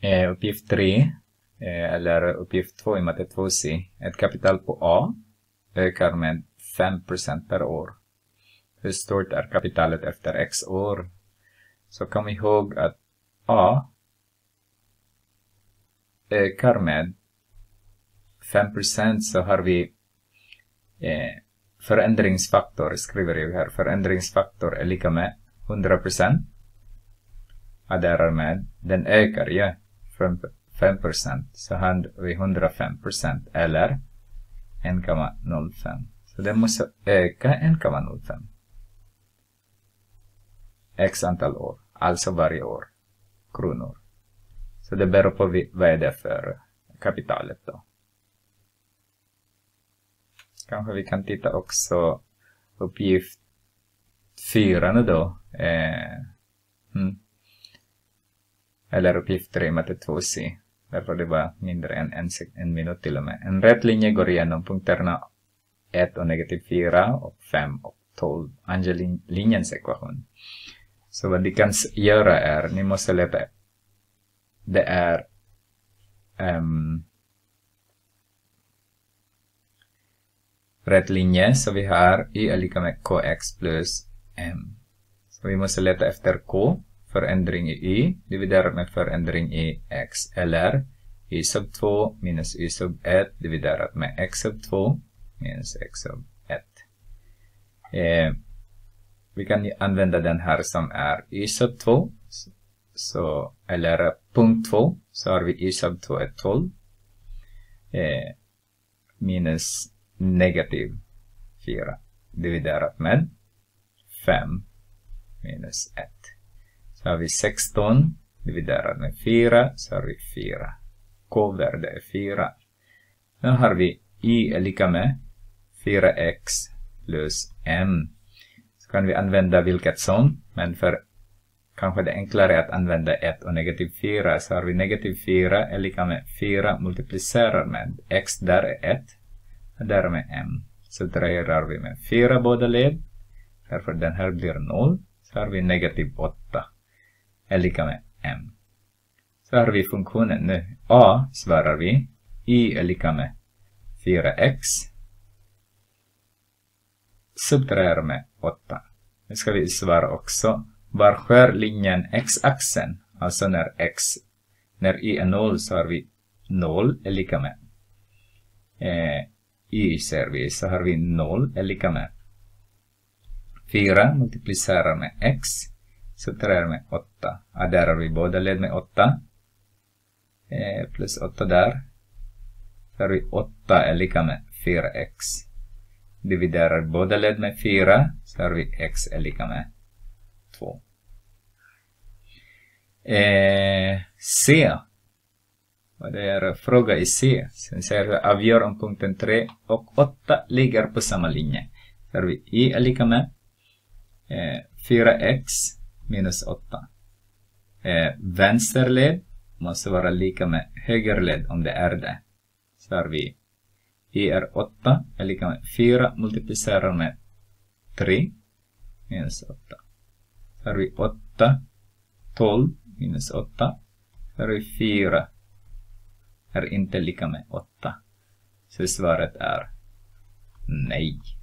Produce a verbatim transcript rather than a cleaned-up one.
Eh, uppgift tre, eh, eller uppgift två i matte två C. Ett kapital på A ökar med fem procent per år. Hur stort är kapitalet efter x år? Så kom ihåg att A ökar med fem procent, så har vi eh, förändringsfaktor, skriver jag här. Förändringsfaktor är lika med hundra procent. Adderar med, den ökar ju ja, fem procent. Så har vi hundrafem procent eller en komma noll fem. Så den måste öka en komma noll fem. X antal år, alltså varje år, kronor. Så det beror på vad är det för kapitalet då. Kanske vi kan titta också uppgift fyra nu då. Eh, hmm. Eller uppgift tre matte två C. Därför det var mindre än en, en minut till och med. En rätt linje går igenom punkterna ett och negativ fyra och fem och tolv. Ange lin linjens ekvation. Så vad ni kan göra är, ni måste leta. Det är um, rätt linje, så vi har y är lika med kx plus m. Så vi måste leta efter k, förändring i y, dividerat med förändring i x, eller y sub två minus y sub ett dividerat med x sub två minus x sub ett. Eh, vi kan använda den här som är y sub två, så, eller punkt två, så har vi y sub två är tolv, eh, minus negativ fyra dividerat med fem minus ett. Så har vi sexton dividerat med fyra, så har vi fyra. K-värde är fyra. Nu har vi y är lika med fyra x plus m. Så kan vi använda vilket som, men för kanske det enklare att använda ett och negativ fyra, så har vi negativ fyra är lika med fyra multiplicerar med x, där är ett, och där med m. Så drar vi med fyra båda led, därför den här blir noll, så har vi negativ åtta är lika med m. Så har vi funktionen nu. A svarar vi, y är lika med fyra x, subtraherar med åtta. Nu ska vi svara också, var skär linjen x-axeln? Alltså när x, när y är noll, så har vi noll är lika med eh, y ser vi, så har vi noll är lika med fyra multiplicerar med x, subtraherar med åtta. Adderar vi båda led med åtta. Eh, plus åtta där. Så har vi åtta är lika med fyra x. Dividerar båda led med fyra. Så har vi x är lika med två. Eh, C. Vad det är fråga i C. Sen säger vi avgör om punkten tre och åtta ligger på samma linje. Så har vi y är lika med eh, fyra x minus åtta. Eh, vänsterled måste vara lika med högerled om det är det. Så har vi y är åtta är lika med fyra multiplicerar med tre minus åtta. Så har vi åtta, tolv minus åtta. Så har vi fyra är inte lika med åtta. Så svaret är nej.